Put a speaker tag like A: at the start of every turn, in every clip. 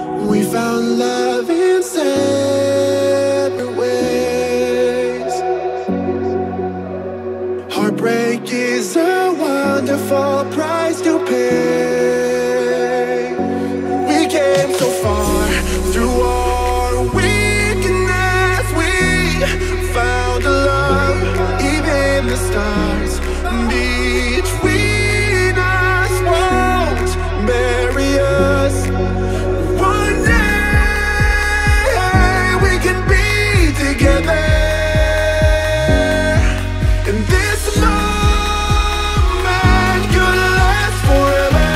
A: We found love in separate ways. Heartbreak is a wonderful price to pay. We came so far through our weakness. We found a love, even the stars between us won't bury us. One day we can be together, and this moment could last forever.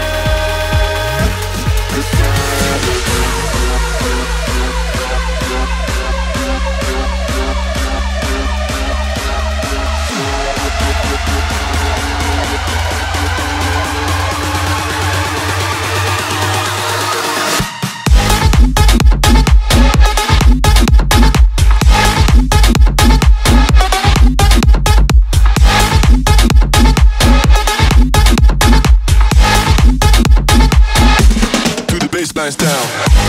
B: Baselines down.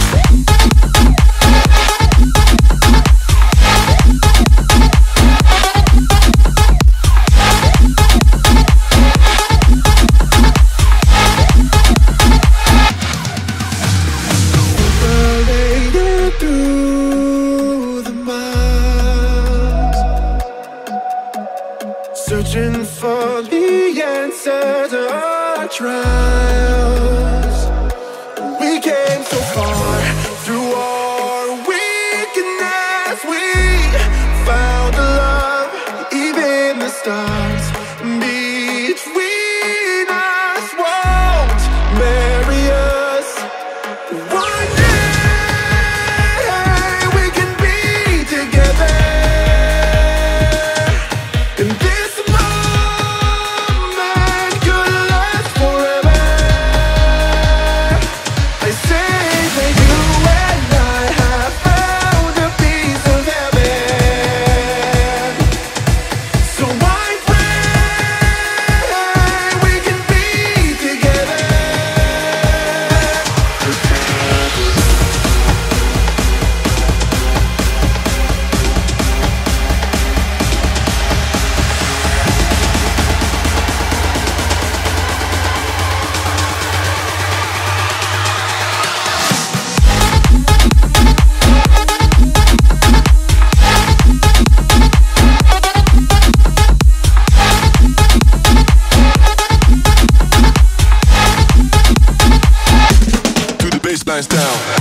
A: Paraded through the miles, searching for the answer to our trials. We came so far through our weakness. We found a love, even the stars between us won't bury us. One day we can be together, and this moment could last forever. I say that you and I have found a piece of heaven, so I pray we can be together.
B: Baselines down.